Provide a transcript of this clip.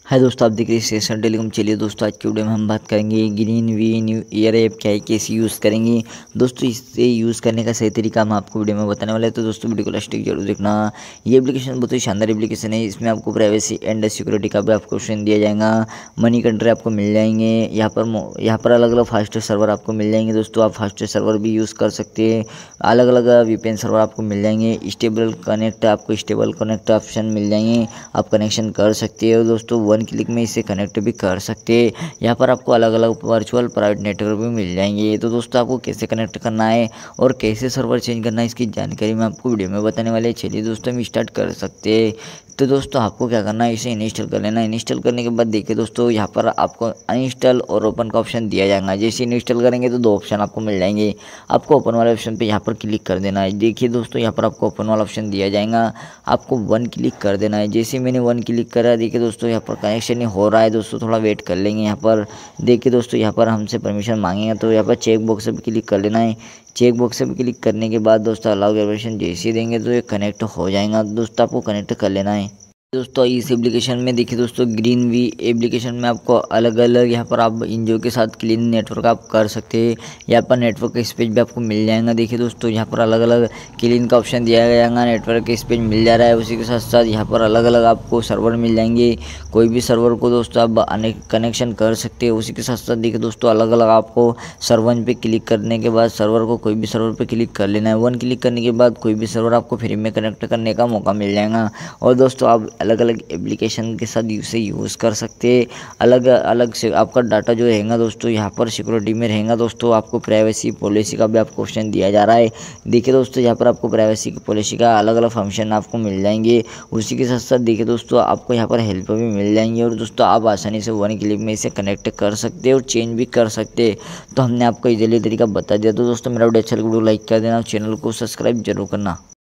हाय दोस्तों, आप देख रहे हैं सेशन टेलीकॉम। चलिए दोस्तों, आज की वीडियो में हम बात करेंगे green we new year app क्या है, कैसे यूज़ करेंगे। दोस्तों, इसे यूज़ करने का सही तरीका हम आपको वीडियो में बताने वाले हैं, तो दोस्तों वीडियो को लास्ट तक जरूर देखना। ये एप्लीकेशन बहुत ही शानदार एप्लीकेशन है। इसमें आपको प्राइवेसी एंड सिक्योरिटी का भी आपको ऑप्शन दिया जाएगा। मनी कंट्री आपको मिल जाएंगे। यहाँ पर अलग अलग फास्ट सर्वर आपको मिल जाएंगे। दोस्तों, आप फास्ट सर्वर भी यूज़ कर सकते हैं। अलग अलग वीपीएन सर्वर आपको मिल जाएंगे। स्टेबल कनेक्ट ऑप्शन मिल जाएंगे, आप कनेक्शन कर सकते हो। दोस्तों, वन क्लिक में इसे कनेक्ट भी कर सकते हैं। यहाँ पर आपको अलग अलग वर्चुअल प्राइवेट नेटवर्क भी मिल जाएंगे। तो दोस्तों, आपको कैसे कनेक्ट करना है और कैसे सर्वर चेंज करना है, इसकी जानकारी मैं आपको वीडियो में बताने वाले। चलिए दोस्तों, हम स्टार्ट कर सकते हैं। तो दोस्तों, आपको क्या करना है, इसे इंस्टॉल कर लेना। इंस्टॉल करने के बाद देखिए दोस्तों, यहाँ पर आपको अनइंस्टॉल और ओपन का ऑप्शन दिया जाएगा। जैसे इंस्टॉल करेंगे तो दो ऑप्शन आपको मिल जाएंगे। आपको ओपन वाले ऑप्शन पे यहाँ पर क्लिक कर देना है। देखिए दोस्तों, यहाँ पर आपको ओपन वाला ऑप्शन दिया जाएगा, आपको वन क्लिक कर देना है। जैसे मैंने वन क्लिक करा, देखिए दोस्तों, यहाँ पर कनेक्शन ही हो रहा है। दोस्तों, थोड़ा वेट कर लेंगे। यहाँ पर देखिए दोस्तों, यहाँ पर हमसे परमिशन मांगेंगे, तो यहाँ पर चेक बॉक्स पर क्लिक कर लेना है। चेक बॉक्स पर क्लिक करने के बाद दोस्तों अलाउ परमिशन जैसे ही देंगे तो ये कनेक्ट हो जाएगा। दोस्तों, आपको कनेक्ट कर लेना है। दोस्तों, इस एप्लीकेशन में देखिए दोस्तों, ग्रीन वी एप्लीकेशन में आपको अलग अलग यहाँ पर आप इंजॉय के साथ क्लीन नेटवर्क आप कर सकते हैं। यहाँ पर नेटवर्क का स्पेस भी आपको मिल जाएगा। देखिए दोस्तों, यहाँ पर अलग अलग क्लीन का ऑप्शन दिया जाएगा, नेटवर्क का स्पेस मिल जा रहा है। उसी के साथ साथ यहाँ पर अलग अलग आपको सर्वर मिल जाएंगे। कोई भी सर्वर को दोस्तों आप कनेक्शन कर सकते हैं। उसी के साथ साथ देखिए दोस्तों, अलग अलग आपको सर्वर पे क्लिक करने के बाद सर्वर को कोई भी सर्वर पे क्लिक कर लेना है। वन क्लिक करने के बाद कोई भी सर्वर आपको फ्री में कनेक्ट करने का मौका मिल जाएगा। और दोस्तों, आप अलग अलग एप्लीकेशन के साथ इसे यूज़ कर सकते हैं। अलग अलग से आपका डाटा जो रहेगा दोस्तों, यहाँ पर सिक्योरिटी में रहेगा। दोस्तों, आपको प्राइवेसी पॉलिसी का भी आपको ऑप्शन दिया जा रहा है। देखिए दोस्तों, यहाँ पर आपको प्राइवेसी की पॉलिसी का अलग अलग फंक्शन आपको मिल जाएंगे। उसी के साथ साथ देखिए दोस्तों, आपको यहाँ पर हेल्प भी मिल जाएंगे। और दोस्तों, आप आसानी से वन क्लिक में इसे कनेक्ट कर सकते हैं और चेंज भी कर सकते हैं। तो हमने आपको इजीली तरीका बता दिया। तो दोस्तों, मेरा वीडियो अच्छा लगे वीडियो लाइक कर देना और चैनल को सब्सक्राइब जरूर करना।